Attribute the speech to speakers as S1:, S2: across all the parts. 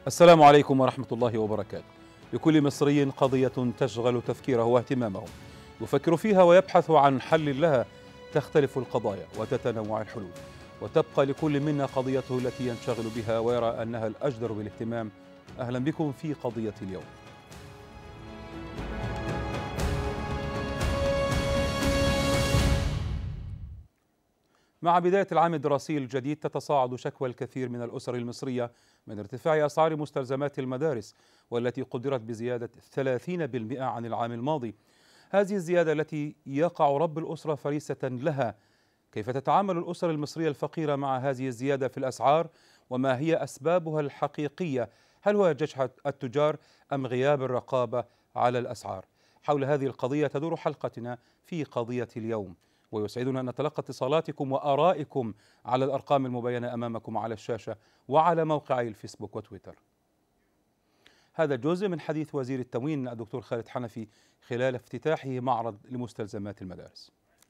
S1: السلام عليكم ورحمة الله وبركاته. لكل مصري قضية تشغل تفكيره واهتمامه، يفكر فيها ويبحث عن حل لها. تختلف القضايا وتتنوع الحلول، وتبقى لكل منا قضيته التي ينشغل بها ويرى أنها الأجدر بالاهتمام. أهلا بكم في قضية اليوم. مع بداية العام الدراسي الجديد تتصاعد شكوى الكثير من الأسر المصرية من ارتفاع أسعار مستلزمات المدارس، والتي قدرت بزيادة 30% عن العام الماضي. هذه الزيادة التي يقع رب الأسرة فريسة لها. كيف تتعامل الأسر المصرية الفقيرة مع هذه الزيادة في الأسعار؟ وما هي أسبابها الحقيقية؟ هل هو جشع التجار أم غياب الرقابة على الأسعار؟ حول هذه القضية تدور حلقتنا في قضية اليوم، ويسعدنا أن نتلقى اتصالاتكم وآرائكم على الأرقام المبينة أمامكم على الشاشة وعلى موقعي الفيسبوك وتويتر. هذا جزء من حديث وزير التموين الدكتور خالد حنفي خلال افتتاحه معرض لمستلزمات المدارس.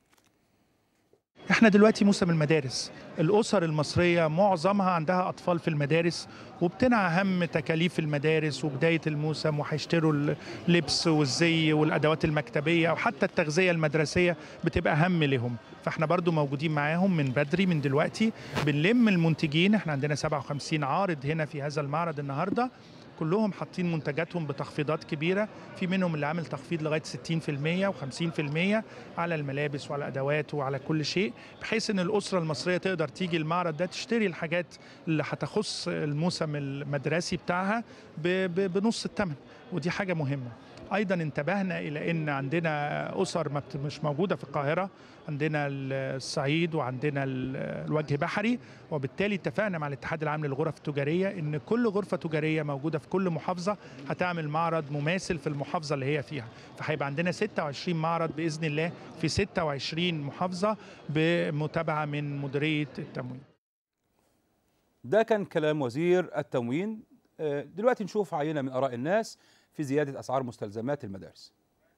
S2: احنا دلوقتي موسم المدارس، الأسر المصرية معظمها عندها أطفال في المدارس، وبتنعى هم تكاليف المدارس وبداية الموسم، وهيشتروا اللبس والزي والأدوات المكتبية وحتى التغذية المدرسية بتبقى هم لهم. فاحنا برضو موجودين معاهم من بدري، من دلوقتي بنلم المنتجين. احنا عندنا 57 عارض هنا في هذا المعرض النهاردة، كلهم حاطين منتجاتهم بتخفيضات كبيرة، في منهم اللي عامل تخفيض لغاية 60% و50% على الملابس وعلى أدوات وعلى كل شيء، بحيث أن الأسرة المصرية تقدر تيجي المعرض ده تشتري الحاجات اللي هتخص الموسم المدرسي بتاعها بنص الثمن، ودي حاجة مهمة. أيضا انتبهنا إلى أن عندنا أسر مش موجودة في القاهرة، عندنا الصعيد وعندنا الوجه بحري، وبالتالي اتفقنا مع الاتحاد العام للغرف التجارية أن كل غرفة تجارية موجودة في كل محافظة هتعمل معرض مماثل في المحافظة اللي هي فيها، فهيبقى عندنا 26 معرض بإذن الله في 26 محافظة بمتابعة من مديرية التموين.
S1: ده كان كلام وزير التموين. دلوقتي نشوف عينة من آراء الناس في زيادة أسعار مستلزمات المدارس.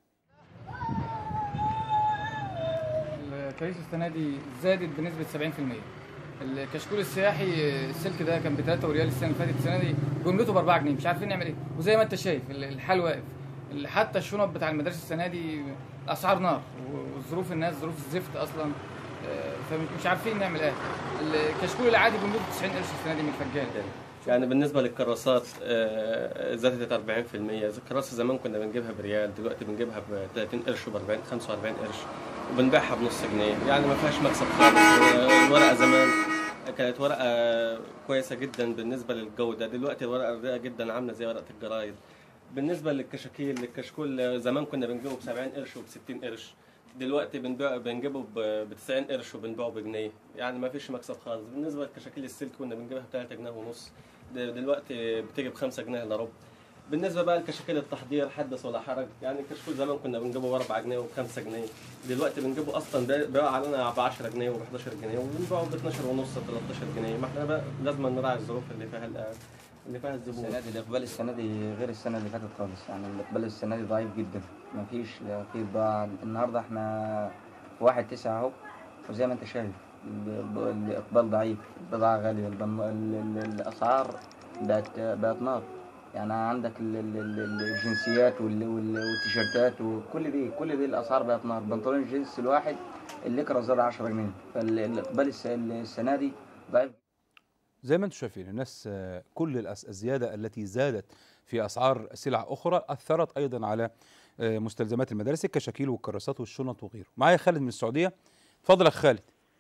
S3: الكراسي السنة دي زادت بنسبة 70%. الكشكول السياحي السلك ده كان ب3 ريال السنة اللي فاتت، السنة دي جملته ب4 جنيه، مش عارفين نعمل ايه. وزي ما انت شايف الحال واقف. حتى الشنط بتاع المدارس السنة دي أسعار نار، وظروف الناس ظروف الزفت أصلا، فمش عارفين نعمل ايه. الكشكول العادي جملته 90 قرش السنة دي من الفجال.
S4: يعني بالنسبة للكراسات زادت 40%. الكراسة زمان كنا بنجيبها بريال، دلوقتي بنجيبها ب30 قرش و40 45 قرش، وبنبيعها بنص جنيه، يعني ما فيهاش مكسب خالص. الورقة زمان كانت ورقة كويسة جدا بالنسبة للجودة، دلوقتي الورقة رديئة جدا عاملة زي ورقة الجرايد. بالنسبة للكشاكيل، الكشكول زمان كنا بنجيبه ب70 قرش وب60 قرش، دلوقتي بنجيبه ب90 قرش وبنبيعه بجنيه، يعني ما فيش مكسب خالص. بالنسبة للكشاكيل السلك كنا بنجيبها ب3 جنيه ونص، دلوقتي بتيجي ب5 جنيه الا ربع. بالنسبه بقى لكشاكيل التحضير حدث ولا حرج، يعني الكشكول زمان كنا بنجيبه ب4 جنيه وب5 جنيه، دلوقتي بنجيبه اصلا بيقع علينا ب10 جنيه وب11 جنيه، وبنبيعه ب12 ونص 13 جنيه. ما احنا بقى لازم نراعي الظروف اللي فيها الزبون.
S5: السنه دي الاقبال السنه دي غير السنه اللي فاتت خالص، يعني الاقبال السنه دي ضعيف جدا، ما فيش في بضاعه. النهارده احنا في 1/9 اهو، وزي ما انت شايف الاقبال ضعيف، البضاعه غاليه، الاسعار بقت نار. يعني عندك الجنسيات والتيشيرتات وكل دي الاسعار بقت نار. بنطلون الجنس الواحد الليكرة زاد 10 جنيه، فالاقبال السنه دي ضعيف.
S1: زي ما انتم شايفين الناس، كل الزيادة التي زادت في أسعار سلع أخرى أثرت أيضا على مستلزمات المدارس، الكشاكيل والكراسات والشنط وغيره. معايا خالد من السعودية. اتفضل يا خالد.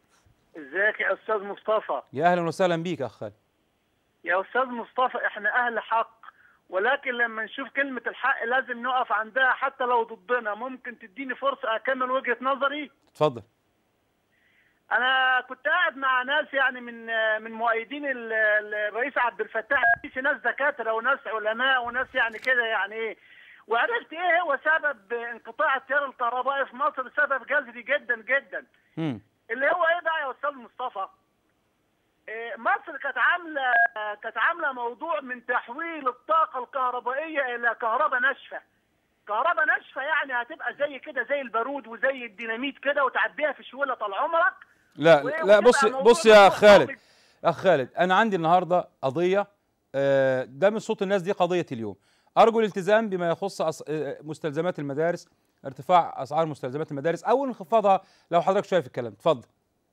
S6: ازيك يا استاذ مصطفى؟
S1: يا أهلا وسهلا بيك يا خالد.
S6: يا استاذ مصطفى، احنا اهل حق، ولكن لما نشوف كلمة الحق لازم نقف عندها حتى لو ضدنا. ممكن تديني فرصة اكمل وجهة نظري؟
S1: اتفضل.
S6: انا كنت قاعد مع ناس يعني من مؤيدين الرئيس عبد الفتاح السيسي، ناس دكاترة وناس علماء وناس يعني كده يعني ايه، وعرفت ايه هو سبب انقطاع التيار الكهربائي في مصر، سبب جذري جدا جدا. اللي هو ايه بقى يا استاذ مصطفى؟ مصر كانت عامله موضوع من تحويل الطاقه الكهربائيه الى كهرباء ناشفه. كهرباء ناشفه يعني هتبقى زي كده، زي البارود وزي الديناميت كده، وتعبيها في شويه طال عمرك.
S1: لا بص يا خالد، انا عندي النهارده قضيه ده من صوت الناس، دي قضيه اليوم. ارجو الالتزام بما يخص مستلزمات المدارس، ارتفاع اسعار مستلزمات المدارس او انخفاضها، لو حضرتك شايف الكلام. اتفضل.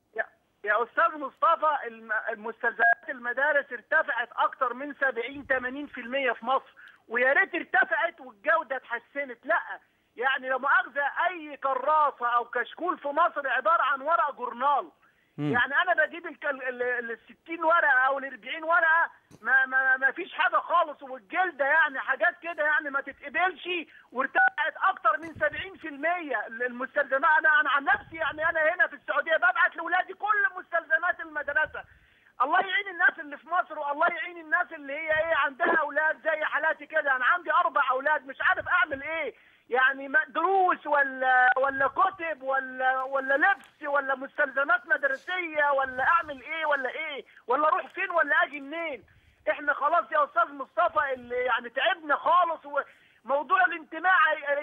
S6: يا استاذ مصطفى، المستلزمات المدارس ارتفعت اكتر من 70-80% في مصر، ويا ريت ارتفعت والجوده اتحسنت. لا يعني لا مؤاخذه، اي كراسه او كشكول في مصر عباره عن ورق جورنال. يعني انا بجيب ال 60 ورقه او ال 40 ورقه، ما فيش حاجه خالص، والجلده يعني حاجات كده يعني ما تتقبلش، وارتفعت اكتر من 70% المستلزمات. انا عن نفسي يعني انا هنا في السعوديه ببعت لاولادي كل مستلزمات المدرسه. الله يعين الناس اللي في مصر، والله يعين الناس اللي هي ايه عندها اولاد زي حالاتي كده. انا عندي 4 اولاد، مش عارف اعمل ايه، يعني دروس ولا كتب ولا لبس ولا مستلزمات مدرسيه، ولا اعمل ايه ولا ايه، ولا اروح فين ولا اجي منين. احنا خلاص يا استاذ مصطفى اللي يعني تعبنا خالص. وموضوع الانتماء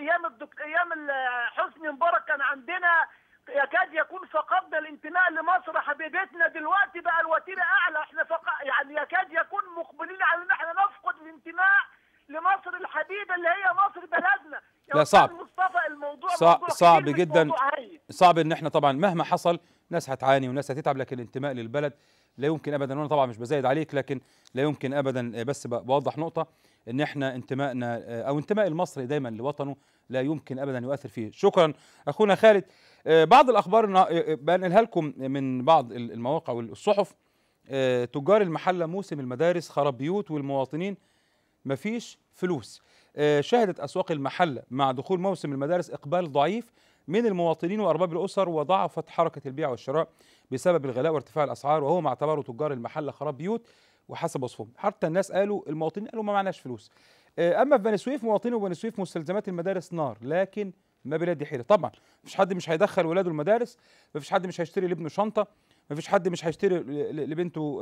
S6: ايام حسني مبارك كان عندنا يكاد يكون فقدنا الانتماء لمصر حبيبتنا. دلوقتي بقى الوتيره اعلى، احنا يعني يكاد يكون مقبلين على ان احنا نفقد الانتماء لمصر الحبيبه اللي هي مصر بلدنا.
S1: لا صعب
S6: مصطفى، الموضوع
S1: صعب جدا، صعب ان احنا طبعا مهما حصل ناس هتعاني وناس هتتعب، لكن الانتماء للبلد لا يمكن ابدا. وانا طبعا مش بزايد عليك، لكن لا يمكن ابدا، بس بوضح نقطه ان احنا انتمائنا او انتماء المصري دايما لوطنه لا يمكن ابدا يؤثر فيه. شكرا اخونا خالد. بعض الاخبار بنقلها لكم من بعض المواقع والصحف. تجار المحله موسم المدارس خرب بيوت والمواطنين مفيش فلوس. شهدت أسواق المحلة مع دخول موسم المدارس إقبال ضعيف من المواطنين وأرباب الأسر، وضعفت حركة البيع والشراء بسبب الغلاء وارتفاع الأسعار، وهو ما اعتبره تجار المحلة خراب بيوت وحسب وصفهم. حتى الناس المواطنين قالوا ما معناش فلوس. أما في بني سويف، مواطني بني سويف مستلزمات المدارس نار، لكن ما بلاد حيلة. طبعا مفيش حد مش هيدخل ولاده المدارس، مفيش حد مش هيشتري لابنه شنطة، مفيش حد مش هيشتري لبنته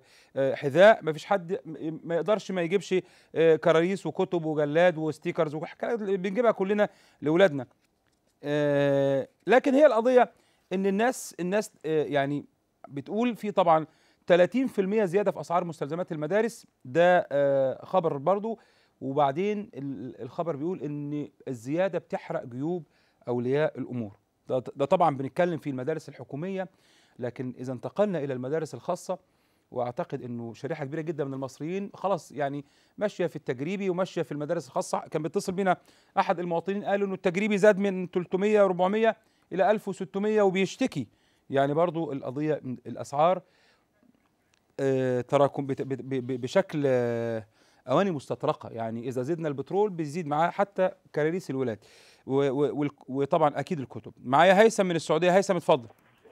S1: حذاء، مفيش حد ما يقدرش ما يجيبش كراريس وكتب وجلاد وستيكرز وحاجات بنجيبها كلنا لاولادنا. لكن هي القضيه ان الناس يعني بتقول في طبعا 30% زياده في اسعار مستلزمات المدارس. ده خبر برضو. وبعدين الخبر بيقول ان الزياده بتحرق جيوب اولياء الامور. ده طبعا بنتكلم في المدارس الحكوميه، لكن إذا انتقلنا إلى المدارس الخاصة، وأعتقد أنه شريحة كبيرة جدا من المصريين خلاص يعني ماشية في التجريبي وماشية في المدارس الخاصة. كان بيتصل بينا أحد المواطنين قالوا أنه التجريبي زاد من 300 و400 إلى 1600 وبيشتكي. يعني برضو القضية الأسعار تراكم بشكل أواني مستطرقة. يعني إذا زدنا البترول بيزيد معاه حتى كراريس الولاد، وطبعا أكيد الكتب. معايا هيثم من السعودية. هيثم اتفضل.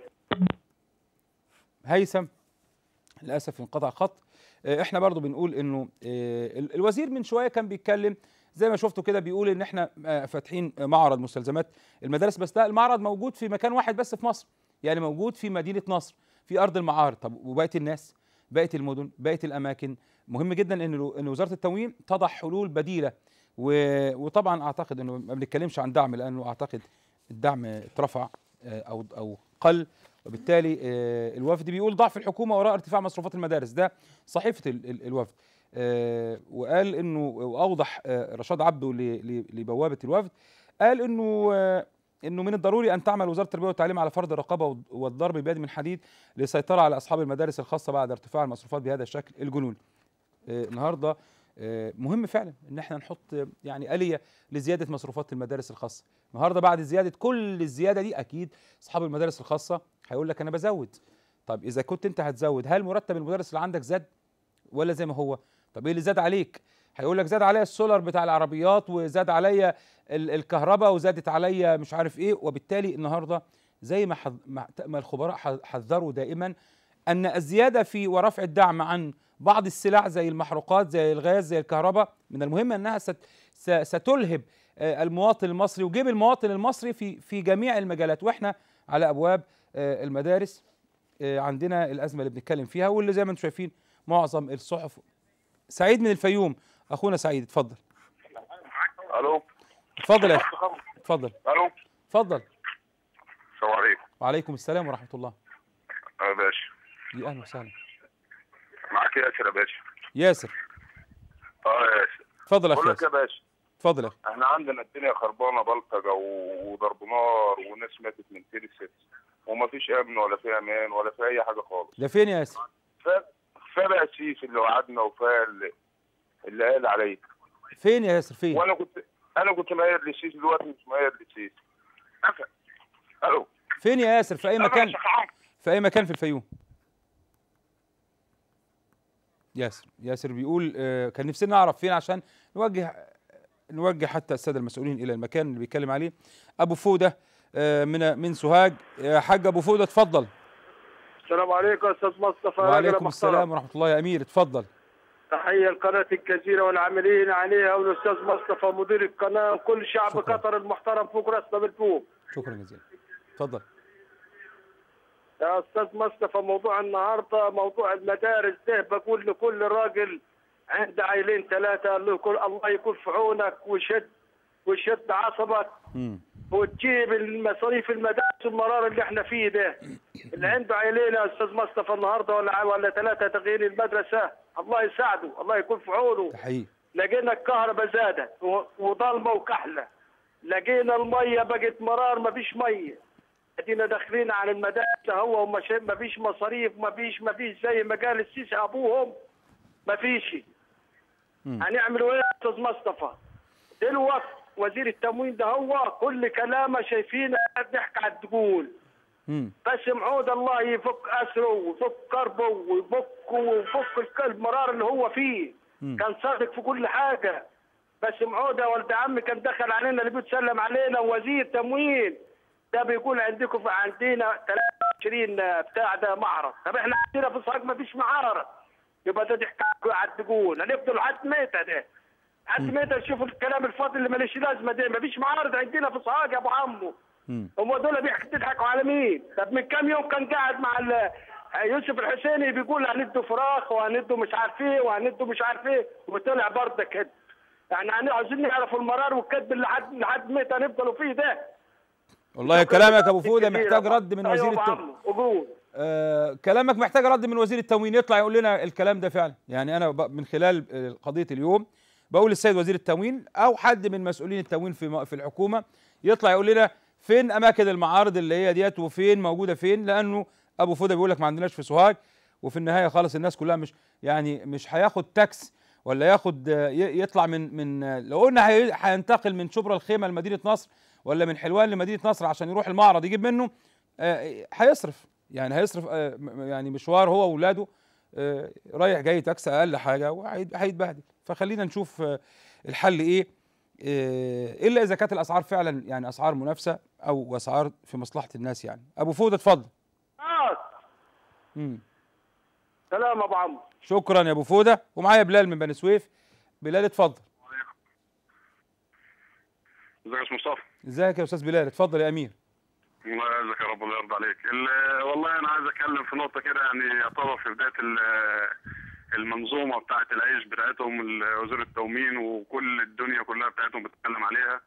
S1: هيثم للاسف انقطع خط. احنا برضو بنقول انه الوزير من شويه كان بيتكلم زي ما شفتوا كده، بيقول ان احنا فاتحين معرض مستلزمات المدارس، بس ده المعرض موجود في مكان واحد بس في مصر، يعني موجود في مدينه نصر في ارض المعارض. طب وبقيه الناس، بقيه المدن، بقيه الاماكن؟ مهم جدا ان وزاره التموين تضع حلول بديله. وطبعا اعتقد انه ما بنتكلمش عن دعم، لانه اعتقد الدعم اترفع او قل، وبالتالي الوفد بيقول ضعف الحكومه وراء ارتفاع مصروفات المدارس. ده صحيفه الوفد. وقال انه، واوضح رشاد عبده لبوابه الوفد، قال انه من الضروري ان تعمل وزاره التربيه والتعليم على فرض الرقابه والضرب بيد من حديد للسيطره على اصحاب المدارس الخاصه بعد ارتفاع المصروفات بهذا الشكل الجنوني. النهارده مهم فعلا ان احنا نحط يعني آلية لزياده مصروفات المدارس الخاصه. النهارده بعد زياده كل الزياده دي، اكيد اصحاب المدارس الخاصه هيقول لك انا بزود. طب اذا كنت انت هتزود، هل مرتب المدرس اللي عندك زاد ولا زي ما هو؟ طب ايه اللي زاد عليك؟ هيقول لك زاد عليا السولار بتاع العربيات، وزاد عليا الكهرباء، وزادت عليا مش عارف ايه. وبالتالي النهارده زي ما الخبراء حذروا دائما ان الزياده في ورفع الدعم عن بعض السلع زي المحروقات زي الغاز زي الكهرباء، من المهم انها ستلهب المواطن المصري وجيب المواطن المصري في جميع المجالات. واحنا على ابواب المدارس عندنا الازمه اللي بنتكلم فيها، واللي زي ما انتم شايفين معظم الصحف. سعيد من الفيوم، اخونا سعيد اتفضل.
S7: الو
S1: اتفضل يا اخي، اتفضل.
S7: الو
S1: اتفضل.
S7: السلام عليكم.
S1: وعليكم السلام ورحمه الله.
S7: يا باشا.
S1: يا اهلا وسهلا.
S7: معاك ياسر يا باشا.
S1: ياسر
S7: يا ياسر.
S1: اتفضل يا
S7: بقول
S1: اخي
S7: لك يا باشا،
S1: اتفضل يا اخي.
S7: احنا عندنا الدنيا خربانه، بلطجه وضرب نار وناس ماتت من تيرسس، ومفيش امن ولا في امان ولا في اي حاجه خالص.
S1: ده فين يا ياسر؟
S7: كفايه بقى السيسي اللي وعدنا وكفايه اللي قال عليه.
S1: فين يا ياسر فين؟
S7: انا كنت مايل للسيسي، دلوقتي مش مايل للسيسي. الو.
S1: فين يا ياسر؟ في اي مكان، في اي مكان في الفيوم. ياسر بيقول كان نفسنا نعرف فين عشان نوجه حتى الساده المسؤولين الى المكان اللي بيتكلم عليه. ابو فوده من سوهاج. حاج ابو فوده اتفضل.
S8: السلام عليكم استاذ مصطفى.
S1: وعليكم السلام ورحمه الله يا امير، اتفضل.
S8: تحيه لقناه الجزيره والعاملين عليها والاستاذ مصطفى مدير القناه وكل شعب
S1: شكرا.
S8: قطر المحترم فوق راسنا من فوق.
S1: شكرا جزيلا. اتفضل
S8: يا استاذ مصطفى، موضوع النهارده موضوع المدارس ده، بقول لكل راجل عنده عيلين ثلاثه الله يكون في عونك وشد عصبك وتجيب المصاريف المدارس والمرار اللي احنا فيه ده. اللي عنده عيلين يا استاذ مصطفى النهارده ولا ثلاثه تغيير المدرسه، الله يساعده، الله يكون في عونه.
S1: حقيقي.
S8: لقينا الكهرباء زادت وضلمه وكحله، لقينا الميه بقت مرار، ما فيش ميه. ادينا داخلين على المدارس هو ما فيش مصاريف، ما فيش زي ما قال السيسي ابوهم ما فيش. هنعملوا ايه يا استاذ مصطفى؟ دلوقتي وزير التموين ده هو كل كلامه شايفينه ضحك على الدجول. بس معود الله يفك اسره ويفك كربه ويفك المرار اللي هو فيه. كان صادق في كل حاجه. بس معود يا ولد عمي كان دخل علينا اللي بيتسلم علينا وزير تموين ده بيقول عندنا 23 بتاع ده معرض. طب احنا عندنا في صاج ما فيش معرض، يبقى ده ضحك على الدجول. هنفضل لحد متى ده؟ حد متى نشوف الكلام الفاضي اللي ماليش لازمه ده؟ ما فيش معارض عندنا في صاج يا ابو عمو. هم دول بيضحكوا على مين؟ طب من كام يوم كان قاعد مع يوسف الحسيني بيقول هندوا فراخ وهندوا مش عارف ايه وهندوا مش عارف ايه، وطلع برضه كده. يعني عاوزين نعرفوا المرار والكذب اللي لحد متى هنفضلوا فيه ده؟
S1: والله كلامك يا ابو فوده محتاج رد من وزير التموين. كلامك محتاج رد من وزير التموين، يطلع يقول لنا الكلام ده فعلا. يعني انا من خلال قضيه اليوم بقول للسيد وزير التموين او حد من مسؤولين التموين في الحكومه يطلع يقول لنا فين اماكن المعارض اللي هي ديت وفين موجوده فين، لانه ابو فوده بيقول لك ما عندناش في سوهاج، وفي النهايه خالص الناس كلها مش هياخد تاكس ولا ياخد يطلع من لو قلنا هينتقل من شبرا الخيمه لمدينه نصر ولا من حلوان لمدينه نصر عشان يروح المعرض يجيب منه، هيصرف يعني مشوار هو واولاده رايح جاي تاكس اقل حاجه وهيتبهدل. فخلينا نشوف الحل ايه، الا اذا كانت الاسعار فعلا يعني اسعار منافسه او اسعار في مصلحه الناس. يعني ابو فوده اتفضل.
S8: سلام ابو عمرو.
S1: شكرا يا ابو فوده. ومعايا بلال من بني سويف. بلال اتفضل.
S7: ازيك يا استاذ مصطفى؟
S1: ازيك يا استاذ بلال؟ اتفضل يا امير.
S7: الله يعزك يا رب، الله يرضى عليك. والله انا عايز اتكلم في نقطه كده، يعني يعتبر في بدايه المنظومه بتاعه العيش بتاعتهم، وزير التموين وكل الدنيا كلها بتاعتهم بتتكلم عليها.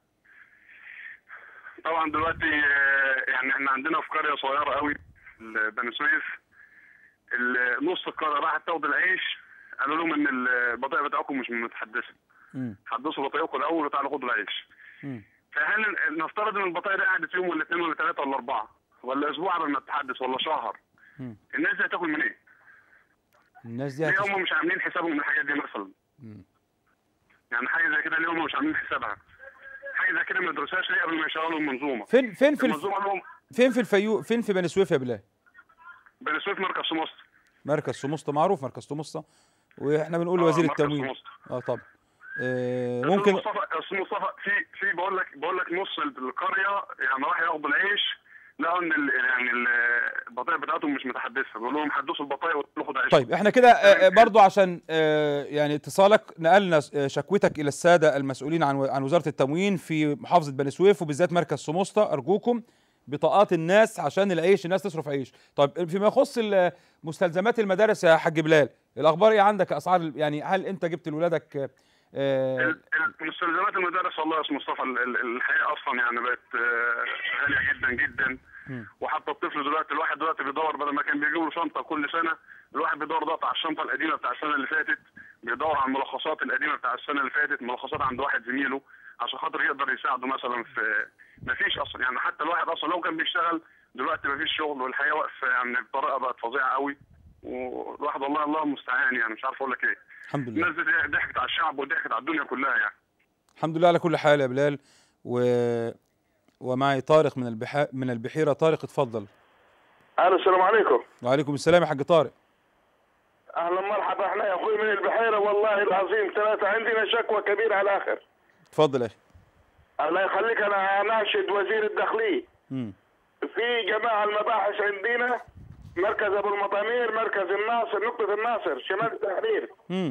S7: طبعا دلوقتي يعني احنا عندنا في قريه صغيره قوي بني سويف، نص القريه راحت تاخد العيش، قالوا لهم ان البطايق بتاعكم مش متحدثه، حدثوا بطايقكم الاول وتعالوا خدوا العيش. فهل نفترض ان البطايق دي قعدت يوم ولا اثنين ولا ثلاثه ولا اربعه ولا اسبوع قبل ما تتحدث ولا شهر، الناس دي هتاكل منين؟
S1: الناس دي
S7: ليه هم مش عاملين حسابهم من الحاجات دي مثلا؟ يعني حاجه زي كده ليه هم مش عاملين حسابها؟ حاجه زي كده ما يدرسوهاش ليه قبل ما يشغلوا المنظومه؟
S1: فين في الفيوم، فين في بني سويف يا بلال؟
S7: بني سويف مركز سموسطة.
S1: مركز سموسطة معروف، مركز سموسطة، واحنا بنقول لوزير التموين. طبعا. ممكن
S7: استاذ مصطفى في بقول لك نص القريه يعني راح ياخدوا العيش، لقوا ان يعني البطايق بتاعتهم مش متحدثه، بيقول لهم حدثوا البطايق وخدوا عيش.
S1: طيب احنا كده برضو عشان يعني اتصالك نقلنا شكوتك الى الساده المسؤولين عن وزاره التموين في محافظه بني سويف وبالذات مركز سموسطة. ارجوكم بطاقات الناس عشان العيش، الناس تصرف عيش. طيب فيما يخص مستلزمات المدارس يا حاج بلال، الاخبار ايه عندك؟ اسعار يعني هل انت جبت لولادك
S7: مستلزمات المدارس؟ والله يا استاذ مصطفى الحقيقه اصلا يعني بقت غاليه جدا جدا. وحتى الطفل دلوقتي، الواحد دلوقتي بيدور بدل ما كان بيجيب له شنطه كل سنه، الواحد بيدور دلوقتي على الشنطه القديمه بتاع السنه اللي فاتت ب بيدور على الملخصات القديمه بتاع السنه اللي فاتت، ملخصات عند واحد زميله عشان خاطر يقدر يساعده مثلا في مفيش اصلا يعني. حتى الواحد اصلا لو كان بيشتغل دلوقتي مفيش شغل، والحياه واقفه يعني بطريقه بقت فظيعه قوي، والواحد والله الله المستعان يعني مش عارف اقول لك ايه.
S1: الحمد لله.
S7: الناس دي ضحكت على الشعب وضحكت على الدنيا كلها يعني.
S1: الحمد لله على كل حال يا بلال. ومعي طارق من البحيره. طارق اتفضل.
S9: السلام عليكم.
S1: وعليكم السلام يا حاج طارق.
S9: اهلا مرحبا. احنا يا اخوي من البحيره والله العظيم ثلاثه عندنا شكوى كبيره على الاخر.
S1: اتفضل يا اخي.
S9: الله يخليك، انا ناشد وزير الداخليه. في جماعه المباحث عندنا مركز ابو المطامير، مركز الناصر، نقطه الناصر، شمال التحرير.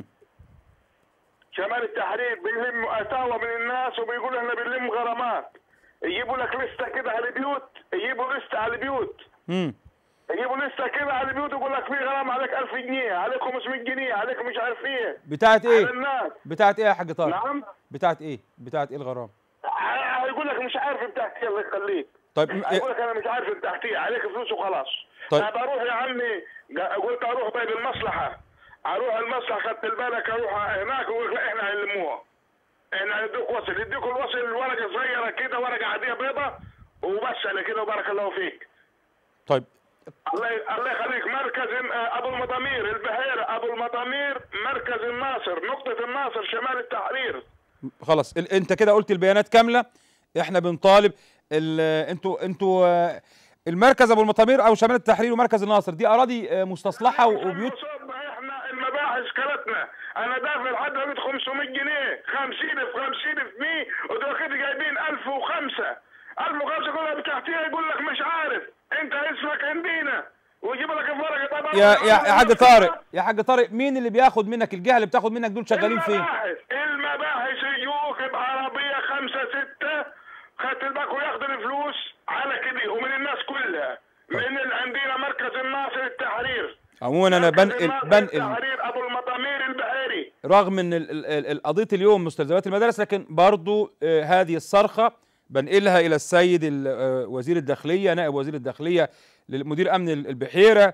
S9: شمال التحرير بيلموا اتاوى من الناس وبيقولوا احنا بنلم غرامات. يجيبوا لك لسته كده على البيوت، يجيبوا لسته على البيوت. يجيبوا لسته كده على البيوت ويقول لك في غرامه عليك 1000 جنيه، عليك 500 جنيه، عليك مش عارف ايه.
S1: بتاعت ايه؟
S9: على الناس.
S1: بتاعت ايه يا حاج طارق؟
S9: نعم؟
S1: بتاعت ايه؟ بتاعت ايه الغرامه؟
S9: يقول لك مش عارف بتاعت ايه. الله يخليك.
S1: طيب
S9: يقول لك انا مش عارف بتاعت ايه، عليك فلوس وخلاص.
S1: طيب
S9: انا بروح يا عمي، قلت اروح طيب المصلحه، اروح المصلحه خدت بالك، اروح هناك ويقول لا احنا هنلموها، احنا هندوك وصل، يديكوا الوصل ورقه صغيره كده، ورقه عاديه بيضه وبس على كده وبارك الله فيك.
S1: طيب
S9: الله يخليك. مركز ابو المطامير البحيره، ابو المطامير، مركز الناصر، نقطه الناصر، شمال التحرير.
S1: خلاص انت كده قلت البيانات كامله. احنا بنطالب انتوا المركز ابو المطامير او شمال التحرير ومركز الناصر دي اراضي مستصلحه وبيوت.
S9: احنا المباحث كلتنا، انا دافع لحد دلوقتي 500 جنيه، 50 في 50 في 100، ودلوقتي جايبين 1005 كلها بتاعتيها. يقول لك مش عارف انت اسمك عندنا، ويجيب لك الورقه. طبعا
S1: يا حاج طارق، يا حاج طارق، مين اللي بياخد منك؟ الجهه اللي بتاخد منك دول شغالين فين؟
S9: المباحث يجوك بعربيه 5 6 خدت بالك وياخدوا الفلوس على كده، ومن الناس كلها. من اللي عندنا مركز الناصر التحرير.
S1: عموما انا بنقل
S9: التحرير ابو المطامير البحيري.
S1: رغم ان قضيه اليوم مستلزمات المدارس، لكن برضو هذه الصرخه بنقلها الى السيد وزير الداخليه، نائب وزير الداخليه لمدير امن البحيره.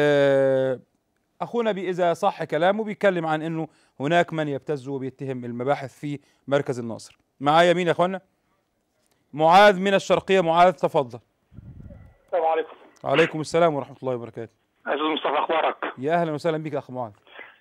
S1: اخونا اذا صح كلامه بيتكلم عن انه هناك من يبتز وبيتهم المباحث في مركز الناصر. معايا مين يا اخوانا؟ معاذ من الشرقيه. معاذ تفضل.
S10: السلام عليكم.
S1: وعليكم السلام ورحمه الله وبركاته.
S10: استاذ مصطفى، اخبارك؟
S1: يا اهلا وسهلا بك يا اخ معاذ.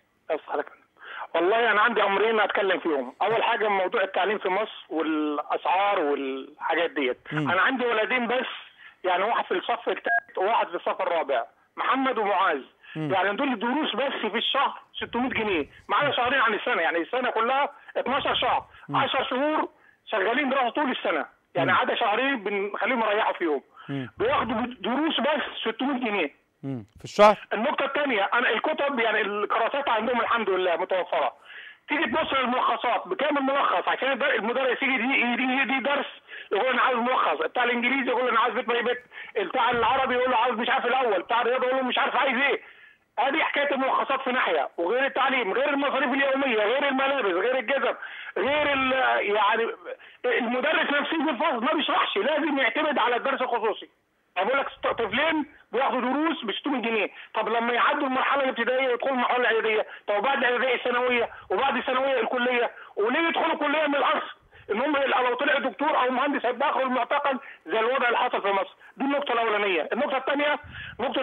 S10: والله انا عندي امرين اتكلم فيهم. اول حاجه موضوع التعليم في مصر والاسعار والحاجات ديت. انا عندي ولدين بس، يعني واحد في الصف الثالث وواحد في الصف الرابع، محمد ومعاذ. يعني دول دروس بس في الشهر 600 جنيه، معانا شهرين عن السنه، يعني السنه كلها 12 شهر، 10 شهور شغالين دراسه طول السنه، يعني عدا شهرين بنخليهم يريحوا فيهم. بياخدوا دروس بس 600 جنيه
S1: في الشهر.
S10: النقطه الثانيه، انا الكتب يعني الكراسات عندهم الحمد لله متوفره. تيجي تبص للملخصات بكام الملخص عشان المدرس يجي درس يقول انا عاوز ملخص، بتاع الانجليزي يقول انا عاوز بيت باي بيت، بتاع العربي يقول له عاوز مش عارف الاول، بتاع الرياضه يقول له مش عارف عايز ايه. ادي حكايه الملخصات في ناحيه، وغير التعليم، غير المصاريف اليوميه، غير الملابس، غير الجزم، غير يعني المدرس نفسه في الفصل ما بيشرحش، لازم يعتمد على الدرس الخصوصي. بقول لك طفلين بياخدوا دروس ب 600 جنيه، طب لما يعدوا المرحله الابتدائيه ويدخلوا المرحله الاعداديه، طب وبعد الاعداديه الثانويه، وبعد الثانويه الكليه، وليه يدخلوا كليه من الاصل؟ ان هم لو طلع دكتور او مهندس هيبقى اخر المعتقل زي الوضع اللي حصل في مصر. دي النقطه الاولانيه. النقطه الثانيه نقطه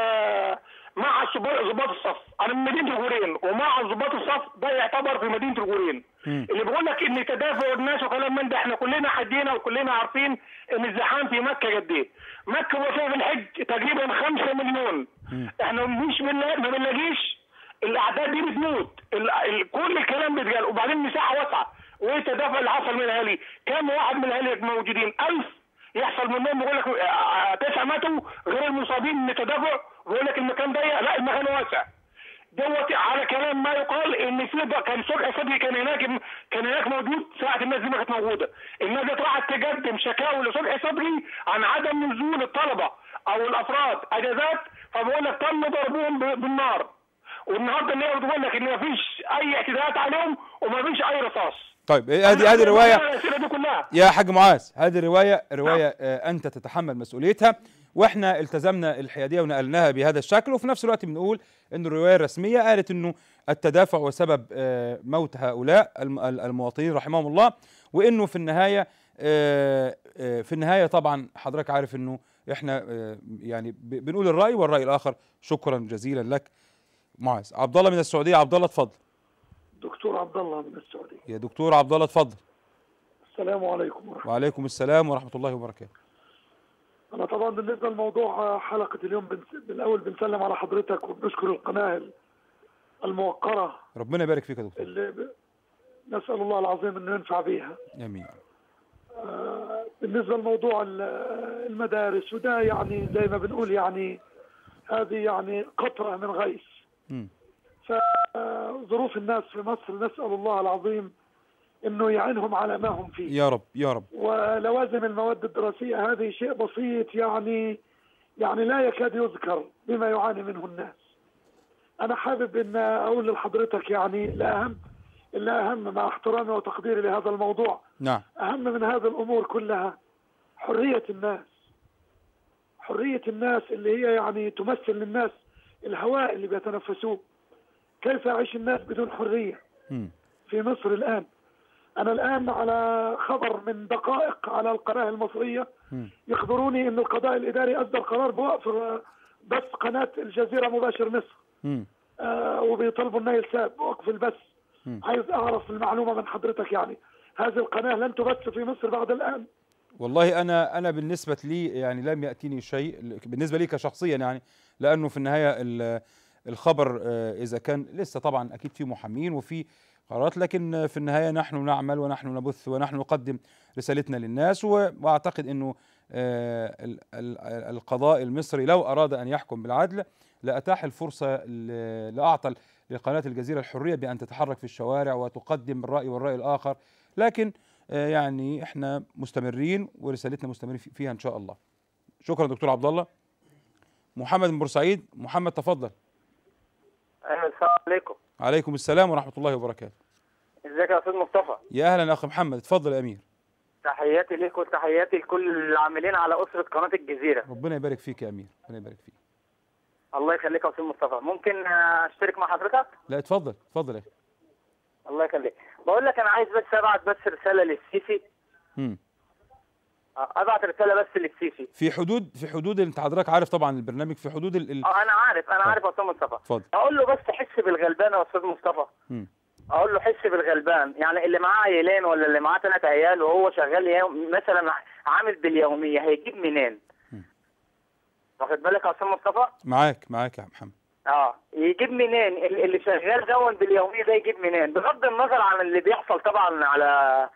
S10: مع ضباط الصف. انا من مدينه الغورين، ومع ضباط الصف ده يعتبر في مدينه الغورين. اللي بيقول لك ان تدافع الناس وكلام من ده، احنا كلنا حدينا وكلنا عارفين ان الزحام في مكه قد ايه. مكه وفيها في الحج تقريبا 5 مليون. احنا مش ما بنلاقيش الاعداد دي بتموت، كل الكلام بيتقال، وبعدين مساحه واسعه. وايه التدافع اللي حصل من الاهالي؟ كم واحد من الاهالي موجودين؟ 1000 يحصل منهم يقول لك 9 ماتوا غير المصابين من التدافع، ويقول لك المكان ضيق، لا المكان واسع. دوت على كلام ما يقال ان في كان صبحي صبحي كان هناك موجود ساعه الناس دي ما كانت موجوده. الناس دي راحت تقدم شكاوى لصبحي صبحي عن عدم نزول الطلبه او الافراد اجازات، فبقول لك تم ضربهم بالنار. والنهارده اللي بتقول لك ان ما فيش اي اعتداءات عليهم وما فيش اي رصاص.
S1: طيب هذه الروايه يا حاج معاذ، هذه روايه انت تتحمل مسؤوليتها، واحنا التزمنا الحياديه ونقلناها بهذا الشكل، وفي نفس الوقت بنقول ان الروايه الرسميه قالت انه التدافع وسبب موت هؤلاء المواطنين رحمهم الله، وانه في النهايه طبعا حضرتك عارف انه احنا يعني بنقول الراي والراي الاخر. شكرا جزيلا لك معاذ. عبد الله من السعوديه، عبد الله اتفضل.
S11: دكتور عبد الله من السعوديه.
S1: يا دكتور عبد الله اتفضل.
S11: السلام عليكم ورحمه الله.
S1: وعليكم السلام ورحمه الله وبركاته.
S11: انا طبعا بالنسبه لموضوع حلقه اليوم بالاول بنسلم على حضرتك وبنشكر القناه الموقره.
S1: ربنا يبارك فيك يا دكتور.
S11: نسال الله العظيم انه ينفع بيها.
S1: امين.
S11: بالنسبه لموضوع المدارس، وده يعني زي ما بنقول يعني هذه يعني قطره من غيث. فظروف الناس في مصر نسال الله العظيم انه يعينهم على ما هم فيه.
S1: يا رب يا رب.
S11: ولوازم المواد الدراسيه هذه شيء بسيط يعني لا يكاد يذكر بما يعاني منه الناس. انا حابب ان اقول لحضرتك يعني الأهم مع احترامي وتقديري لهذا الموضوع.
S1: نعم.
S11: أهم من هذه الأمور كلها حرية الناس. حرية الناس اللي هي يعني تمثل للناس الهواء اللي بيتنفسوه. كيف يعيش الناس بدون حرية في مصر الآن؟ أنا الآن على خبر من دقائق على القناة المصرية يخبروني أن القضاء الإداري أصدر قرار بوقف بث قناة الجزيرة مباشر مصر. وبيطلبوا النيل ساب وقف البث. عايز اعرف المعلومه من حضرتك، يعني هذه القناه لن تبث في مصر بعد الان؟
S1: والله انا بالنسبه لي يعني لم ياتيني شيء بالنسبه لي كشخصيا، يعني لانه في النهايه الخبر اذا كان لسه طبعا اكيد في محامين وفي قرارات، لكن في النهايه نحن نعمل ونحن نبث ونحن نقدم رسالتنا للناس، واعتقد انه القضاء المصري لو اراد ان يحكم بالعدل لاتاح الفرصه لاعطى لقناة الجزيرة الحرية بأن تتحرك في الشوارع وتقدم الرأي والرأي الآخر، لكن يعني احنا مستمرين ورسالتنا مستمرين فيها إن شاء الله. شكرا دكتور عبد الله. محمد من بورسعيد، محمد تفضل.
S12: أهلا، السلام عليكم.
S1: عليكم السلام ورحمة الله وبركاته.
S12: ازيك يا أستاذ مصطفى؟
S1: يا أهلا أخ محمد، اتفضل يا أمير.
S12: تحياتي ليك وتحياتي لكل العاملين على أسرة قناة الجزيرة.
S1: ربنا يبارك فيك يا أمير، ربنا يبارك فيك.
S12: الله يخليك يا استاذ مصطفى. ممكن اشترك مع حضرتك؟
S1: لا اتفضل اتفضل يا اخي.
S12: الله يخليك. بقول لك انا عايز بس ابعت بس رساله للسيسي. ابعت رساله بس للسيسي
S1: في حدود انت حضرتك عارف طبعا البرنامج في حدود
S12: انا عارف يا استاذ مصطفى.
S1: اتفضل.
S12: اقول له بس حس بالغلبان يا استاذ مصطفى. اقول له حس بالغلبان، يعني اللي معاه عيلين ولا اللي معاه 3 عيال وهو شغال مثلا عامل باليوميه هيجيب منين؟ واخد بالك يا استاذ مصطفى؟
S1: معاك يا محمد.
S12: يجيب منين اللي شغال دون باليوميه ده؟ يجيب منين؟ بغض النظر عن اللي بيحصل طبعا على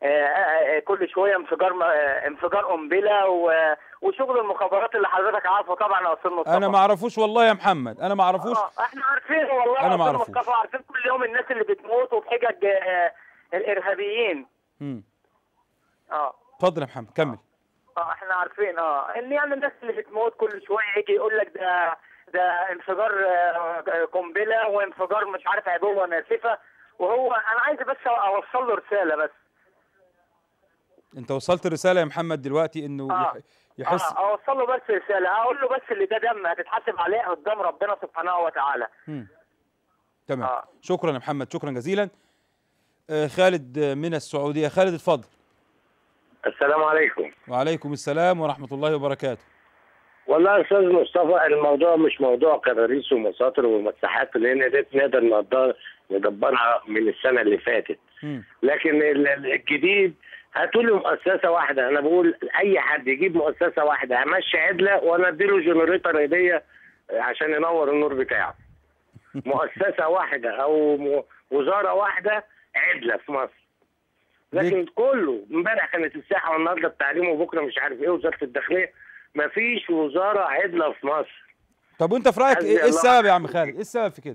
S12: كل شويه انفجار قنبله وشغل المخابرات اللي حضرتك عارفه طبعا يا استاذ مصطفى.
S1: انا ما اعرفوش والله يا محمد، انا ما اعرفوش.
S12: احنا عارفينه والله يا استاذ مصطفى، عارفين كل يوم الناس اللي بتموت وبحجج الارهابيين.
S1: اتفضل يا محمد كمل.
S12: احنا عارفين ان يعني الناس اللي بتموت كل شويه يجي يقول لك ده انفجار قنبله وانفجار مش عارف عبوه ناسفه، وهو انا عايز بس اوصل له رساله بس.
S1: انت وصلت الرساله يا محمد دلوقتي انه يحس.
S12: اوصل له بس رساله، اقول له بس اللي ده دم هتتحاسب عليه قدام ربنا سبحانه وتعالى.
S1: تمام. شكرا يا محمد، شكرا جزيلا. خالد من السعوديه، خالد اتفضل.
S13: السلام عليكم.
S1: وعليكم السلام ورحمة الله وبركاته.
S13: والله يا أستاذ مصطفى الموضوع مش موضوع كراريس ومساطر ومساحات، لأن دي نقدر ندبرها من السنة اللي فاتت. لكن الجديد هاتوا لي مؤسسة واحدة. أنا بقول أي حد يجيب مؤسسة واحدة همشي عدلة وأنا أديله جنريتور هدية عشان ينور النور بتاعه. مؤسسة واحدة أو وزارة واحدة عدلة في مصر. لكن كله امبارح كانت الساحه والنهارده التعليم وبكره مش عارف ايه وزاره الداخليه، مفيش وزاره عدله في مصر.
S1: طب وانت في رايك ايه السبب يا عم خالد؟ ايه السبب في كده؟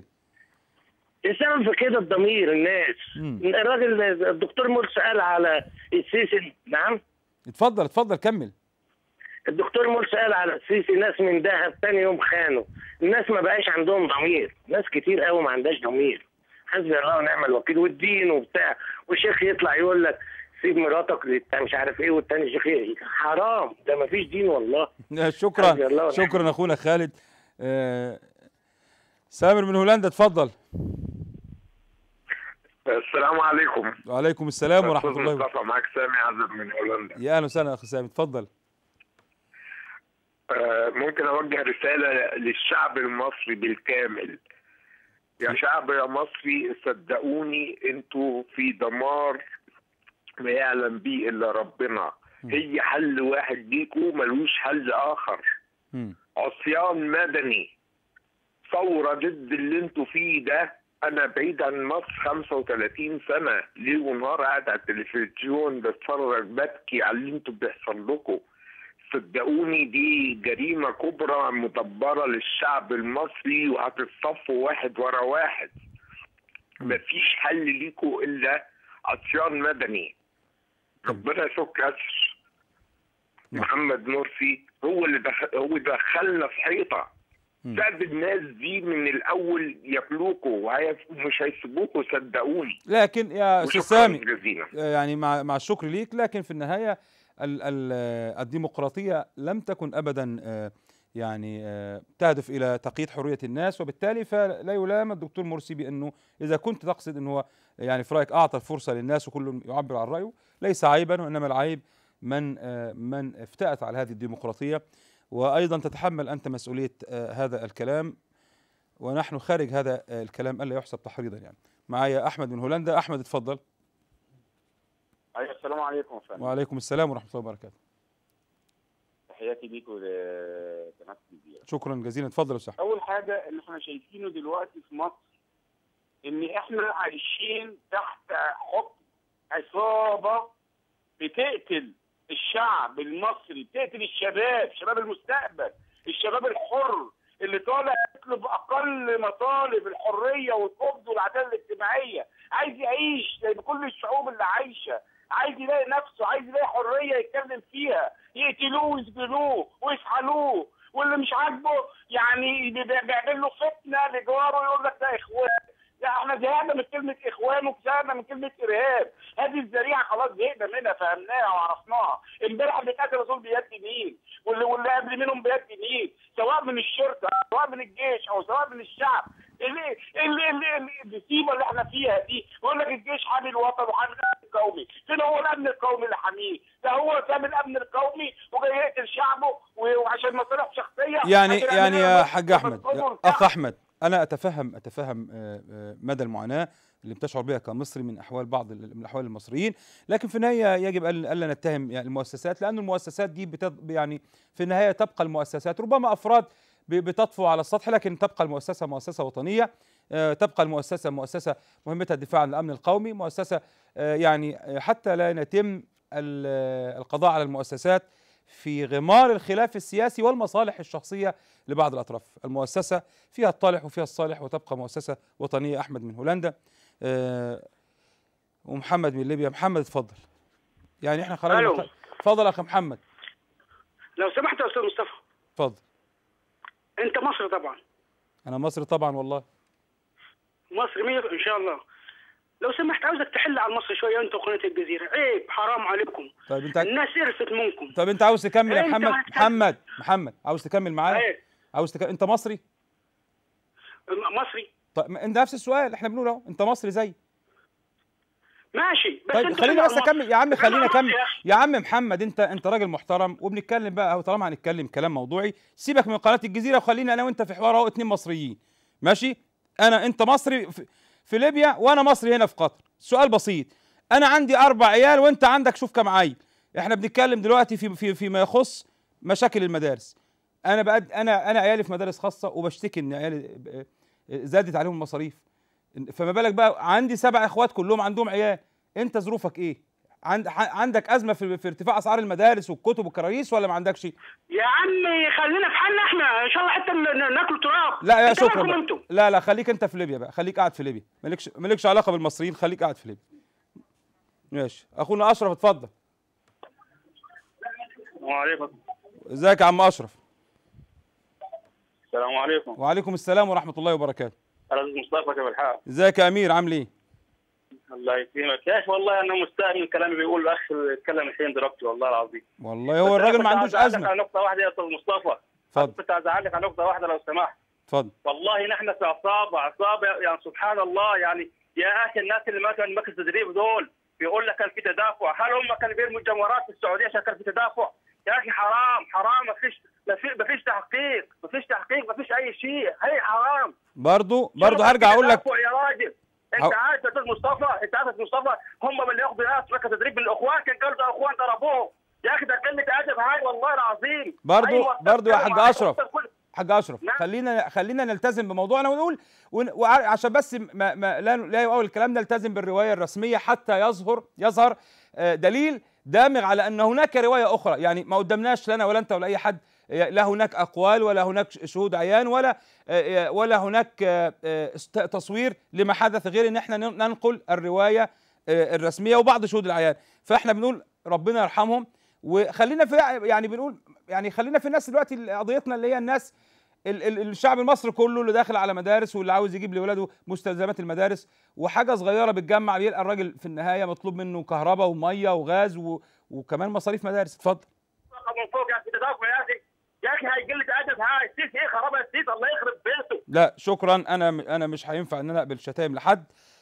S13: السبب في كده الضمير الناس. الراجل الدكتور مرسي قال على السيسي. نعم
S1: اتفضل كمل.
S13: الدكتور مرسي قال على السيسي ناس من دهب تاني يوم خانوا. الناس ما بقاش عندهم ضمير، ناس كتير قوي ما عندهاش ضمير. حسبي الله ونعم الوكيل، والدين وبتاع، والشيخ يطلع يقول لك سيب مراتك مش عارف ايه، والتاني شيخ حرام، ده ما فيش دين والله.
S1: شكرا شكرا اخونا خالد. سامر من هولندا اتفضل.
S14: السلام عليكم.
S1: وعليكم السلام ورحمه الله
S14: وبركاته. مصطفى معاك سامي عزب من هولندا.
S1: يا اهلا وسهلا اخي سامي اتفضل.
S14: ممكن اوجه رساله للشعب المصري بالكامل. يا شعب يا مصري صدقوني انتوا في دمار ما يعلم به الا ربنا. هي حل واحد ليكوا ملوش حل اخر. عصيان مدني، ثوره ضد اللي انتوا فيه ده. انا بعيد عن مصر 35 سنه، ليل ونهار قاعد على التلفزيون بتفرج ببكي على اللي انتوا بيحصل لكم. صدقوني دي جريمه كبرى مدبره للشعب المصري، وهتتصفوا واحد ورا واحد. مفيش حل ليكوا الا عصيان مدني. ربنا يفك اسر. محمد مرسي هو اللي دخلنا في حيطه. ساب الناس دي من الاول ياكلوكوا ومش هيسيبوكوا صدقوني.
S1: لكن يا استاذ سامي يعني مع الشكر ليك، لكن في النهايه الديمقراطيه لم تكن ابدا يعني تهدف الى تقييد حريه الناس، وبالتالي فلا يلام الدكتور مرسي بانه اذا كنت تقصد انه هو يعني في رايك اعطى الفرصه للناس وكل يعبر عن رايه، ليس عيبا، وانما العيب من افتأت على هذه الديمقراطيه. وايضا تتحمل انت مسؤوليه هذا الكلام، ونحن خارج هذا الكلام الا يحسب تحريضا. يعني معايا احمد من هولندا. احمد اتفضل.
S15: ايوه السلام عليكم يا فندم.
S1: وعليكم السلام ورحمه الله وبركاته.
S15: تحياتي ليكم لقناه الجزيره.
S1: شكرا جزيلا. اتفضل يا استاذ.
S15: اول حاجه اللي احنا شايفينه دلوقتي في مصر ان احنا عايشين تحت حكم عصابه بتقتل الشعب المصري، بتقتل الشباب، شباب المستقبل، الشباب الحر اللي طالع يطلب اقل مطالب الحريه والقبض والعداله الاجتماعيه، عايز يعيش زي كل الشعوب اللي عايشه، عايز يلاقي نفسه، عايز يلاقي حريه يتكلم فيها، يقتلوه ويسجنوه ويسحلوه، واللي مش عاجبه يعني بيعمل له فتنه لجواره يقول لك ده اخوان. لا احنا زهقنا من كلمه اخوان وزهقنا من كلمه ارهاب، هذه الذريعه خلاص زهقنا منها، فهمناها وعرفناها. امبارح بيتقتل رسول بيد مين؟ واللي قبل منهم بيد مين؟ سواء من الشرطه سواء من الجيش او سواء من الشعب. المصيبه اللي احنا فيها دي، يقول لك الجيش حامي الوطن وحامي الامن القومي، فين هو الامن القومي اللي حاميه؟ ده هو سام الامن القومي وجاي يقتل شعبه وعشان مصالح شخصيه.
S1: يعني يا حاج احمد، اخ احمد، انا اتفهم مدى المعاناه اللي بتشعر بها كمصري من احوال بعض من احوال المصريين، لكن في النهايه يجب الا نتهم يعني المؤسسات، لان المؤسسات دي يعني في النهايه تبقى المؤسسات، ربما افراد بتطفو على السطح، لكن تبقى المؤسسه مؤسسه وطنيه، تبقى المؤسسه مؤسسه مهمتها الدفاع عن الامن القومي، مؤسسه يعني حتى لا يتم القضاء على المؤسسات في غمار الخلاف السياسي والمصالح الشخصيه لبعض الاطراف. المؤسسه فيها الطالح وفيها الصالح، وتبقى مؤسسه وطنيه. احمد من هولندا. ومحمد من ليبيا. محمد اتفضل. يعني احنا خرجنا. اتفضل اخي محمد.
S16: لو سمحت يا استاذ مصطفى.
S1: اتفضل.
S16: انت مصري طبعا.
S1: انا مصري طبعا والله.
S16: مصري 100 ان شاء الله. لو سمحت عاوزك تحل على مصر شويه انت وقناه الجزيره، عيب حرام عليكم.
S1: طيب انت
S16: الناس قرفت منكم.
S1: طيب انت عاوز تكمل يا محمد عاوز تكمل معايا؟ عاوز انت مصري؟
S16: مصري.
S1: طيب انت نفس السؤال احنا بنقوله اهو، انت مصري زي
S16: ماشي. بس
S1: طيب خليني بس اكمل يا عم، خليني اكمل يا عم محمد. انت راجل محترم وبنتكلم بقى، طالما هنتكلم كلام موضوعي سيبك من قناه الجزيره وخلينا انا وانت في حوار اهو، اتنين مصريين ماشي. انت مصري في ليبيا وانا مصري هنا في قطر. السؤال بسيط، انا عندي 4 عيال وانت عندك شوف كم عيل. احنا بنتكلم دلوقتي فيما يخص مشاكل المدارس. انا عيالي في مدارس خاصه وبشتكي ان عيالي زادت عليهم المصاريف، فما بالك بقى عندي 7 اخوات كلهم عندهم عيال. انت ظروفك ايه؟ عندك ازمه في ارتفاع اسعار المدارس والكتب والكراريس ولا ما عندكش؟
S16: يا عمي خلينا في حالنا احنا ان شاء الله، حتى ناكل تراب.
S1: لا يا شكرا. لا خليك انت في ليبيا بقى، خليك قاعد في ليبيا، مالكش علاقه بالمصريين، خليك قاعد في ليبيا. ماشي. اخونا اشرف اتفضل.
S17: وعليكم.
S1: ازيك يا عم اشرف؟
S17: السلام عليكم.
S1: وعليكم السلام ورحمه الله وبركاته.
S17: الاستاذ مصطفى كيف الحال؟
S1: ازيك يا امير عامل ايه؟
S17: الله يكرمك يا اخي، والله انا مستاء من الكلام اللي بيقوله الاخ اللي اتكلم الحين دلوقتي، والله العظيم.
S1: والله هو الراجل ما عندوش ازمه.
S17: على نقطه واحده يا استاذ مصطفى.
S1: اتفضل.
S17: كنت عايز اعلق على نقطه واحده لو سمحت.
S1: اتفضل.
S17: والله نحن في عصابه يعني سبحان الله، يعني يا اخي الناس اللي ماتوا من مركز التدريب دول بيقول لك كان في تدافع، هل هم كانوا بيرموا الجمهورات في السعوديه عشان كان في تدافع؟ يا اخي حرام حرام، ما فيش تحقيق، ما فيش اي شيء، هي حرام.
S1: برضه هرجع اقول لك
S17: يا راجل انت عارف يا استاذ مصطفى، هم اللي ياخذوا ناس مركز تدريب من الاخوان، كان قالوا اخوان ضربوه. يا اخي ده كلمه ادب هاي والله العظيم.
S1: برضه يا حاج اشرف خلينا نلتزم بموضوعنا ونقول عشان بس لا يؤول الكلام، نلتزم بالروايه الرسميه حتى يظهر دليل دامغ على ان هناك روايه اخرى. يعني ما قدمناش لنا ولا انت ولا اي حد لا هناك اقوال ولا هناك شهود عيان ولا هناك تصوير لما حدث، غير ان احنا ننقل الروايه الرسميه وبعض شهود العيان. فاحنا بنقول ربنا يرحمهم، وخلينا في خلينا في الناس دلوقتي قضيتنا اللي هي الناس الشعب المصري كله اللي داخل على مدارس واللي عاوز يجيب لاولاده مستلزمات المدارس، وحاجه صغيره بتجمع بيلقى الراجل في النهايه مطلوب منه كهرباء وميه وغاز وكمان مصاريف مدارس. اتفضل.
S17: من فوق يا اخي تدافع يا اخي هاي قله ادب، هاي السيسي ايه خربها السيسي، الله يخرب بيته.
S1: لا شكرا، انا مش هينفع ان انا اقبل شتائم لحد.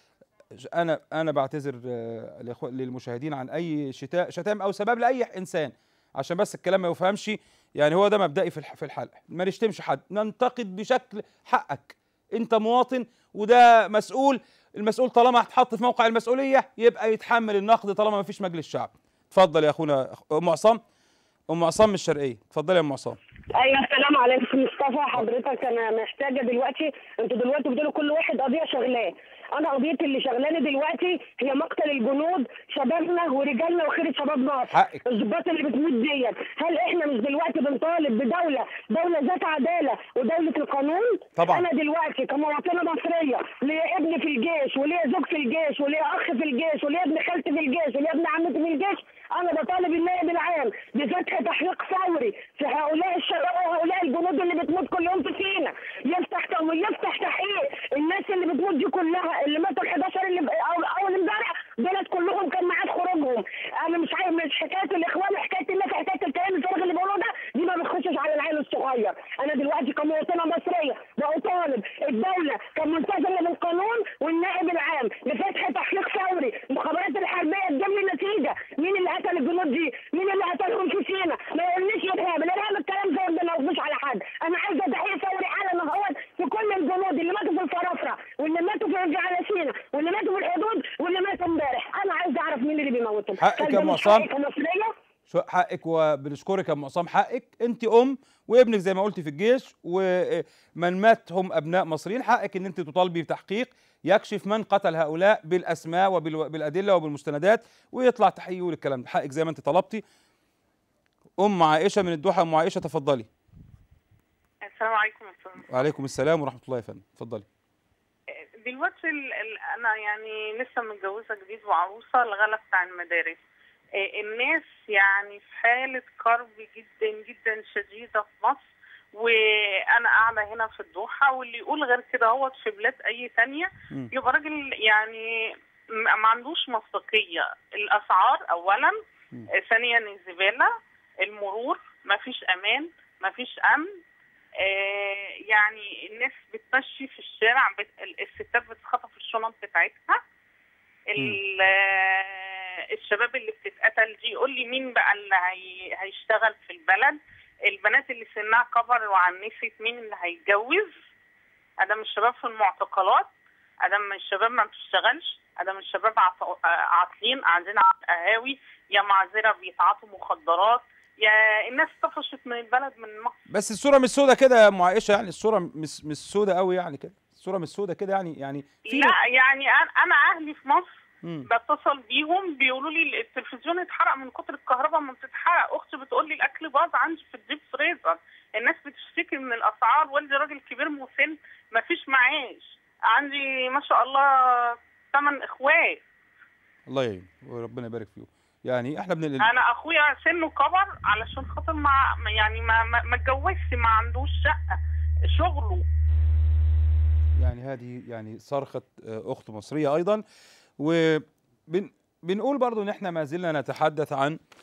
S1: انا بعتذر للمشاهدين عن اي شتائم او سباب لاي انسان، عشان بس الكلام ما يفهمش. يعني هو ده مبدئي في الحلقه، ما نشتمش حد، ننتقد بشكل حقك، انت مواطن وده المسؤول طالما هتحط في موقع المسؤوليه يبقى يتحمل النقد طالما ما فيش مجلس شعب. اتفضل يا اخونا ام عصام من الشرقيه، اتفضلي يا ام عصام.
S18: ايوه السلام عليكم مصطفى. حضرتك انا محتاجه دلوقتي، انتوا دلوقتي بتقولوا كل واحد قضيه شغلاه، انا قضيتي اللي شغلاني دلوقتي هي مقتل الجنود، شبابنا ورجالنا وخيرة شباب مصر، الضباط اللي بتموت ديت. هل احنا مش دلوقتي بنطالب بدوله ذات عداله ودوله القانون؟
S1: طبعا.
S18: انا دلوقتي كمواطنه مصريه ليا ابني في الجيش وليا زوج في الجيش وليا اخ في الجيش وليا ابن خالتي في الجيش وليا ابن عمتي في الجيش، انا بطالب النائب العام بفتح تحقيق فوري في هؤلاء الشباب وهؤلاء الجنود اللي بتموت كل يوم في سينا، يفتح تحقيق. الناس اللي بتموت دي كلها اللي ماتوا ال11 اللي اول امبارح دولت كلهم كان ميعاد خروجهم. انا مش حكايه الاخوان، حكايه الناس، حكايه الكلام الفارغ اللي بيقولوه ده دي ما بتخشش على العيل الصغير. انا دلوقتي كمواطنه مصريه بطالب الدوله كملتزمه بالقانون والنائب العام بفتح تحقيق فوري. المخابرات الحربيه تجيب لي نتيجه مين اللي قتل الجنود دي، مين اللي قتلهم في سينا. ما يقولنيش الارهاب الكلام زي ده ما يوقفش على حد. انا عايزه تحقيق فوري حالا اهوت في كل الجنود اللي ماتوا في الفرافره واللي ماتوا على سينا واللي ماتوا في الحدود واللي ماتوا امبارح. انا عايزه اعرف مين اللي بيموتهم.
S1: حقك يا ام عصام، حقك وبنشكرك يا ام عصام. حقك، انت وابنك زي ما قلتي في الجيش ومن مات هم ابناء مصريين، حقك ان انت تطالبي بتحقيق يكشف من قتل هؤلاء بالاسماء وبالادله وبالمستندات ويطلع تحقيق يقول الكلام ده. حقك زي ما انت طلبتي. ام عائشه من الدوحه، ام عائشه تفضلي.
S19: السلام عليكم.
S1: وعليكم السلام ورحمه الله يا فندم، اتفضلي.
S19: دلوقتي انا يعني لسه متجوزه جديد وعروسه، الغلا بتاع المدارس، الناس يعني في حاله كرب جدا جدا شديده في مصر، وانا قاعده هنا في الدوحه، واللي يقول غير كده هو في بلاد اي ثانيه يبقى راجل يعني ما عندوش مصداقيه. الاسعار اولا، ثانيا الزباله، المرور، ما فيش امان، ما فيش امن. يعني الناس بتمشي في الشارع، الستات بتخطف الشنط بتاعتها، الشباب اللي بتتقتل دي يقول لي مين بقى اللي هيشتغل في البلد؟ البنات اللي سنها كبر وعنست مين اللي هيتجوز؟ ادم الشباب في المعتقلات، ادم الشباب ما بتشتغلش، ادم الشباب عاطلين قاعدين على القهاوي، يا معذره بيتعاطوا مخدرات، يا الناس طفشت من البلد من مصر.
S1: بس الصوره مش سودة كده يا ام عائشه، يعني الصوره مش سودة قوي يعني كده، الصوره مش سودة كده يعني
S19: لا يعني انا اهلي في مصر بتصل بيهم بيقولوا لي التلفزيون اتحرق من كتر الكهرباء ما بتتحرق، اختي بتقول لي الاكل باظ عندي في الديب فريزر، الناس بتشتكي من الاسعار، والدي راجل كبير مسن ما فيش معاش، عندي ما شاء الله 8 اخوات.
S1: الله يعين وربنا يبارك فيهم. يعني احنا
S19: انا اخويا سنه كبر علشان خاطر ما اتجوزش، ما عندوش شقه، شغله
S1: يعني هذه يعني صرخة أخت مصرية أيضا. وبنقول برضو إن إحنا ما زلنا نتحدث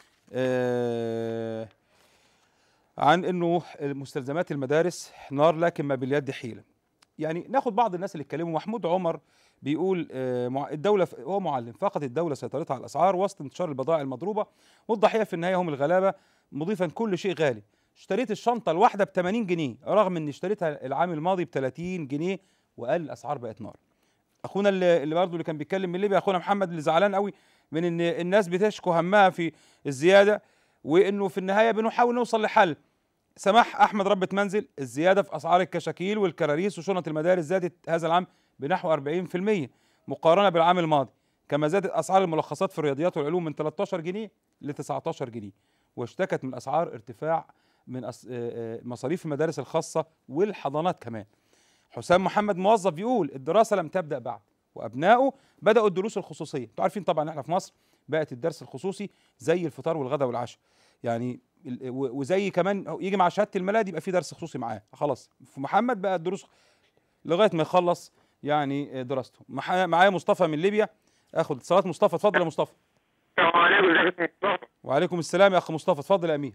S1: عن إنه مستلزمات المدارس نار لكن ما باليد حيلة. يعني ناخد بعض الناس اللي اتكلموا. محمود عمر بيقول الدولة، هو معلم، فقدت الدولة سيطرتها على الأسعار وسط انتشار البضائع المضروبة والضحية في النهاية هم الغلابة، مضيفا كل شيء غالي. اشتريت الشنطة الواحدة ب 80 جنيه رغم إني اشتريتها العام الماضي ب 30 جنيه وقال الأسعار بقت نار. أخونا اللي برضه اللي كان بيتكلم من ليبيا، أخونا محمد، اللي زعلان قوي من إن الناس بتشكو همها في الزيادة وإنه في النهاية بنحاول نوصل لحل. سماح أحمد ربة منزل، الزيادة في أسعار الكشاكيل والكراريس وشنط المدارس زادت هذا العام بنحو 40% مقارنة بالعام الماضي، كما زادت أسعار الملخصات في الرياضيات والعلوم من 13 جنيه ل 19 جنيه، واشتكت من أسعار ارتفاع من مصاريف المدارس الخاصة والحضانات كمان. حسام محمد موظف بيقول الدراسة لم تبدأ بعد وأبنائه بدأوا الدروس الخصوصية. انتوا عارفين طبعا احنا في مصر بقت الدرس الخصوصي زي الفطار والغداء والعشاء، يعني وزي كمان يجي مع شهادة الميلاد يبقى في درس خصوصي معاه. خلاص في محمد بقى الدروس لغاية ما يخلص يعني دراسته. معايا مصطفى من ليبيا، اخد اتصالات. مصطفى اتفضل يا مصطفى.
S20: السلام عليكم. ازيك يا مصطفى؟
S1: وعليكم السلام يا اخ مصطفى، اتفضل يا امير.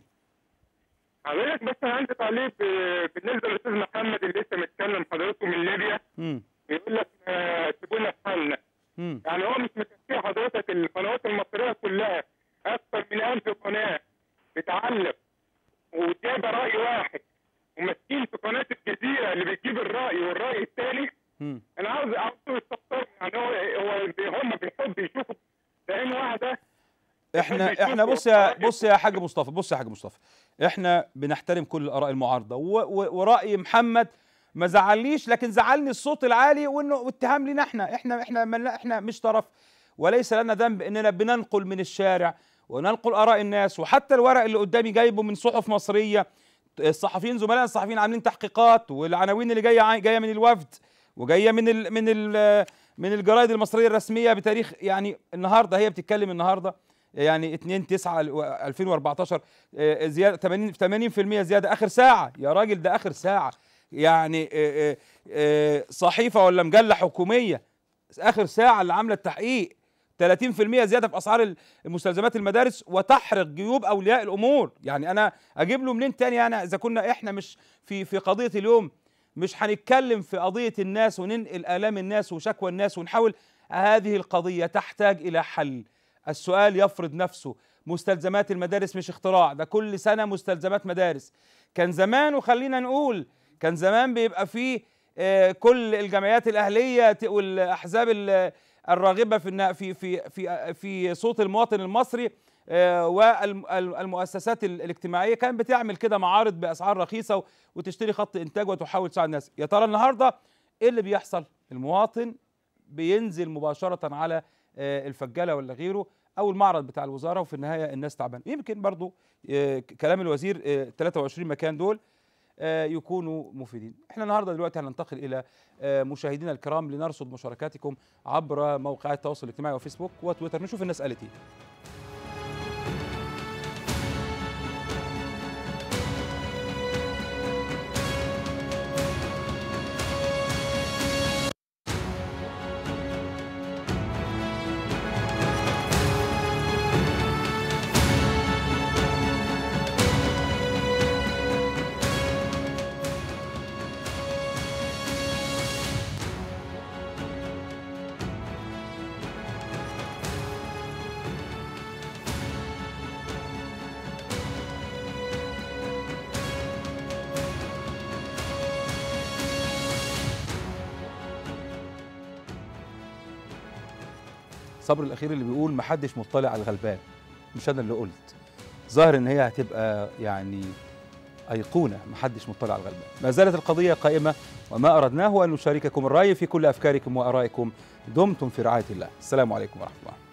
S20: حضرتك بس انا عندي تعليق بالنسبه للاستاذ محمد اللي لسه متكلم حضرته من ليبيا. بيقول لك سيبونا في حالنا. يعني هو مش مكفي حضرتك القنوات المصريه كلها اكثر من 1000 قناه بتعلق وجايبه راي واحد وماسكين في قناه الجزيره اللي بتجيب الراي والراي الثاني. انا عاوز يستفسر، يعني هو هم بيحبوا يشوفوا بعين واحده.
S1: احنا بص يا حاج مصطفى، احنا بنحترم كل الاراء المعارضه، وراي محمد ما زعلنيش، لكن زعلني الصوت العالي وانه اتهام لنا احنا مش طرف، وليس لنا ذنب اننا بننقل من الشارع وننقل اراء الناس. وحتى الورق اللي قدامي جايبه من صحف مصريه، الصحفيين زملاء الصحفيين عاملين تحقيقات، والعناوين اللي جايه من الوفد وجايه من الجرايد المصريه الرسميه بتاريخ يعني النهارده، هي بتتكلم النهارده يعني 2/9/2014 زياده 80% زياده اخر ساعه. يا راجل ده اخر ساعه، يعني صحيفه ولا مجله حكوميه اخر ساعه اللي عامله التحقيق 30% زياده في اسعار المستلزمات المدارس وتحرق جيوب اولياء الامور. يعني انا اجيب له منين تاني؟ يعني اذا كنا احنا مش في قضيه اليوم مش هنتكلم في قضيه الناس وننقل الام الناس وشكوى الناس ونحاول. هذه القضيه تحتاج الى حل. السؤال يفرض نفسه. مستلزمات المدارس مش اختراع، ده كل سنه مستلزمات مدارس. كان زمان، وخلينا نقول كان زمان بيبقى فيه كل الجمعيات الاهليه والاحزاب الراغبه في صوت المواطن المصري والمؤسسات الاجتماعيه كانت بتعمل كده معارض باسعار رخيصه وتشتري خط انتاج وتحاول تساعد الناس. يا ترى النهارده ايه اللي بيحصل؟ المواطن بينزل مباشره على الفجاله ولا غيره او المعرض بتاع الوزاره، وفي النهايه الناس تعبانه. يمكن برضو كلام الوزير 23 مكان دول يكونوا مفيدين. احنا النهارده دلوقتي هننتقل الى مشاهدينا الكرام لنرصد مشاركاتكم عبر موقعات التواصل الاجتماعي وفيسبوك وتويتر، نشوف الناس قالت ايه. صبر الاخير اللي بيقول محدش مطلع على الغلبان، مش انا اللي قلت. ظاهر ان هي هتبقى يعني ايقونه، محدش مطلع على الغلبان. ما زالت القضيه قائمه وما اردناه ان نشارككم الراي في كل افكاركم وارائكم. دمتم في رعايه الله. السلام عليكم ورحمه الله.